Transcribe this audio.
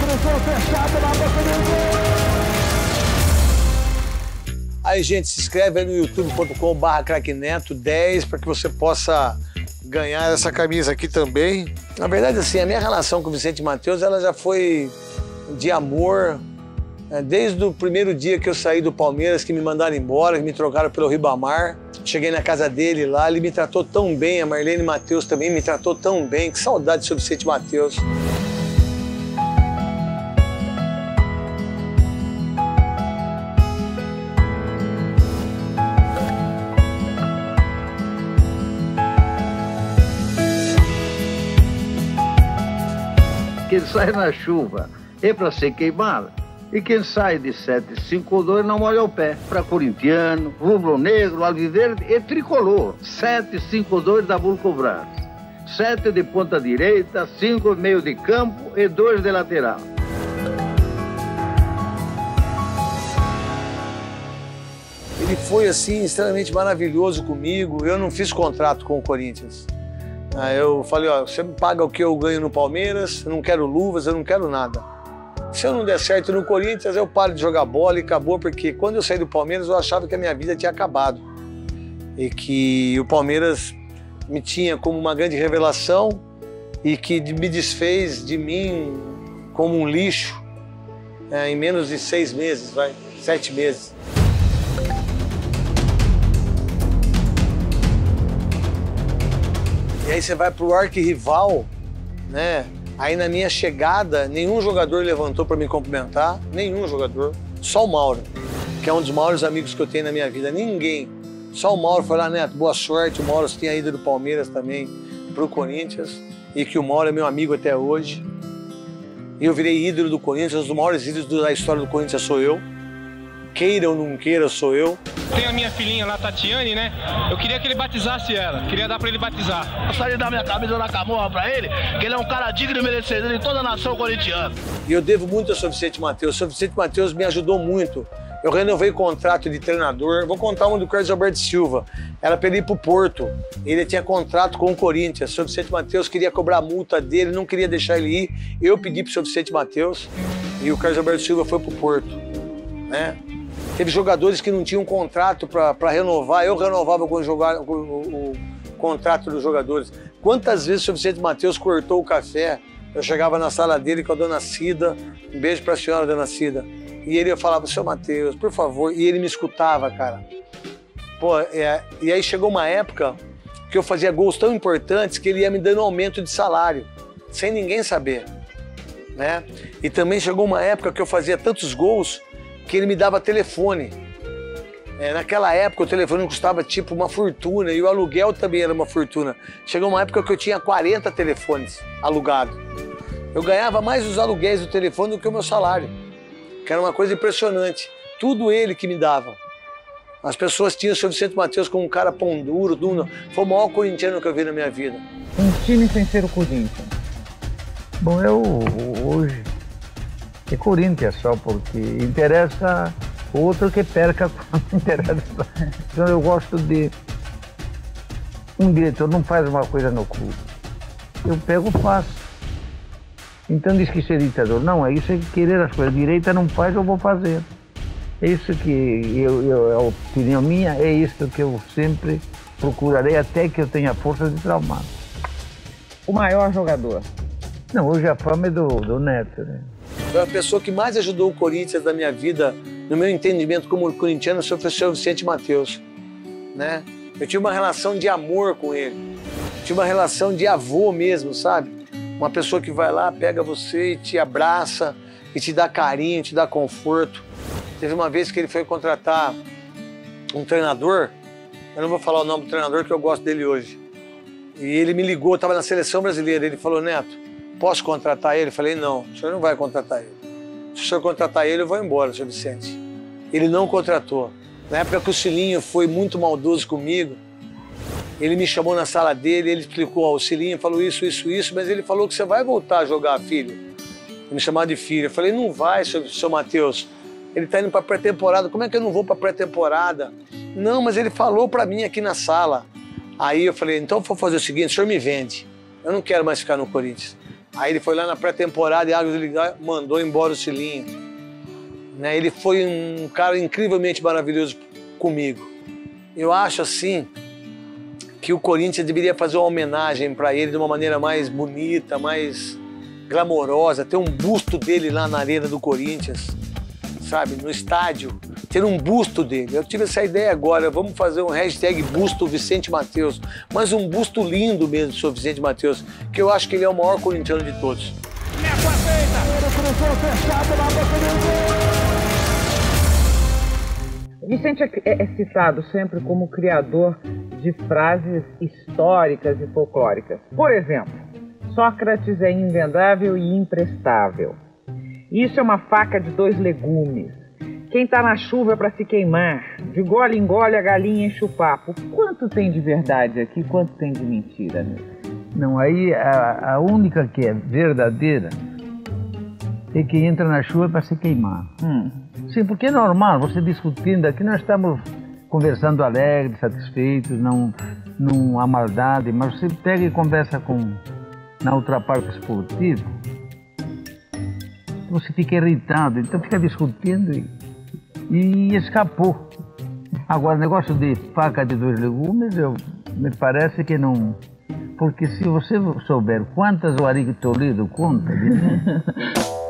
Aí, gente, se inscreve aí no youtube.com/craqueneto10 para que você possa ganhar essa camisa aqui também. Na verdade, assim, a minha relação com o Vicente Matteus, ela já foi de amor, desde o primeiro dia que eu saí do Palmeiras, que me mandaram embora, que me trocaram pelo Ribamar. Cheguei na casa dele lá, ele me tratou tão bem, a Marlene Matteus também me tratou tão bem. Que saudade do seu Vicente Matteus. Quem sai na chuva é para ser queimado. E quem sai de 752 não molha o pé. Para corintiano, rubro-negro, alviverde e tricolor. 752 da Vulcobras. 7 de ponta direita, 5 meio de campo e 2 de lateral. Ele foi, assim, extremamente maravilhoso comigo. Eu não fiz contrato com o Corinthians. Aí eu falei, ó, você me paga o que eu ganho no Palmeiras, eu não quero luvas, eu não quero nada. Se eu não der certo no Corinthians, eu paro de jogar bola e acabou, porque quando eu saí do Palmeiras, eu achava que a minha vida tinha acabado. E que o Palmeiras me tinha como uma grande revelação e que me desfez de mim como um lixo em menos de 6 meses, 7 meses. E aí você vai pro arquirrival, né? Aí na minha chegada, nenhum jogador levantou para me cumprimentar, nenhum jogador. Só o Mauro, que é um dos maiores amigos que eu tenho na minha vida. Ninguém. Só o Mauro falou, Neto, boa sorte. O Mauro tinha ido do Palmeiras também pro Corinthians. E que o Mauro é meu amigo até hoje. E eu virei ídolo do Corinthians. Um dos maiores ídolos da história do Corinthians sou eu. Queira ou não queira, sou eu. Tem a minha filhinha lá, Tatiane, né? Eu queria que ele batizasse ela, queria dar pra ele batizar. Gostaria de dar minha camisa na camorra pra ele, que ele é um cara digno e merecedor de toda a nação corintiana. E eu devo muito ao Sr. Vicente Matteus. O Sr. Vicente Matteus me ajudou muito. Eu renovei o contrato de treinador. Vou contar uma do Carlos Alberto Silva. Era pra ele ir pro Porto. Ele tinha contrato com o Corinthians. O Sr. Vicente Matteus queria cobrar a multa dele, não queria deixar ele ir. Eu pedi pro Sr. Vicente Matteus e o Carlos Alberto Silva foi pro Porto, né? Teve jogadores que não tinham contrato para renovar, eu renovava com o contrato dos jogadores. Quantas vezes o Sr. Vicente Matteus cortou o café, eu chegava na sala dele com a dona Cida, um beijo para a senhora, dona Cida, e ele falava, Sr. Matteus, por favor, e ele me escutava, cara. Pô, e aí chegou uma época que eu fazia gols tão importantes que ele ia me dando aumento de salário, sem ninguém saber, né? E também chegou uma época que eu fazia tantos gols que ele me dava telefone. Naquela época o telefone custava tipo uma fortuna e o aluguel também era uma fortuna. Chegou uma época que eu tinha 40 telefones alugados. Eu ganhava mais os aluguéis do telefone do que o meu salário, que era uma coisa impressionante. Tudo ele que me dava. As pessoas tinham o Sr. Vicente Matteus como um cara pão duro, tudo. Foi o maior corintiano que eu vi na minha vida. Um time sem ser o Corinthians. Bom, eu hoje é Corinthians só, porque interessa o outro que perca quando interessa. Então eu gosto de... Um diretor não faz uma coisa no clube. Eu pego e faço. Então diz que isso é ditador. Não, é isso, é querer as coisas. Direita não faz, eu vou fazer. É isso que a opinião minha, é isso que eu sempre procurarei até que eu tenha força de traumar. O maior jogador? Não, hoje a fama é do Neto, né? Foi a pessoa que mais ajudou o Corinthians na minha vida, no meu entendimento como corintiano, foi o Sr. Vicente Matteus, né? Eu tinha uma relação de amor com ele, tinha uma relação de avô mesmo, sabe? Uma pessoa que vai lá, pega você e te abraça, e te dá carinho, te dá conforto. Teve uma vez que ele foi contratar um treinador, eu não vou falar o nome do treinador que eu gosto dele hoje, e ele me ligou, eu estava na seleção brasileira, ele falou, Neto, posso contratar ele? Eu falei, não, o senhor não vai contratar ele. Se o senhor contratar ele, eu vou embora, Sr. Vicente. Ele não contratou. Na época que o Cilinho foi muito maldoso comigo, ele me chamou na sala dele, ele explicou, ó, o Cilinho falou isso, mas ele falou que você vai voltar a jogar, filho. Ele me chamava de filho. Eu falei, não vai, seu Matteus. Ele está indo para pré-temporada. Como é que eu não vou para pré-temporada? Não, mas ele falou para mim aqui na sala. Aí eu falei, então vou fazer o seguinte, o senhor me vende. Eu não quero mais ficar no Corinthians. Aí ele foi lá na pré-temporada e Águas do Lindóia mandou embora o Cilinho. Né? Ele foi um cara incrivelmente maravilhoso comigo. Eu acho assim que o Corinthians deveria fazer uma homenagem para ele de uma maneira mais bonita, mais glamourosa, ter um busto dele lá na arena do Corinthians, sabe, no estádio, ter um busto dele. Eu tive essa ideia agora, vamos fazer um hashtag busto Vicente Matheus, mas um busto lindo mesmo do seu Vicente Matheus, que eu acho que ele é o maior corintiano de todos. Vicente é citado sempre como criador de frases históricas e folclóricas. Por exemplo, Sócrates é invendável e imprestável. Isso é uma faca de dois legumes. Quem tá na chuva é para se queimar. De gole em gole a galinha enche o papo. Quanto tem de verdade aqui, quanto tem de mentira nisso? Não, aí a única que é verdadeira é que entra na chuva para se queimar. Sim, porque é normal, você discutindo aqui, nós estamos conversando alegres, satisfeitos, não há maldade, mas você pega e conversa na outra parte esportiva, você fica irritado, então fica discutindo e escapou. Agora, negócio de faca de dois legumes, me parece que não... Porque se você souber quantas o Ari Toledo conta...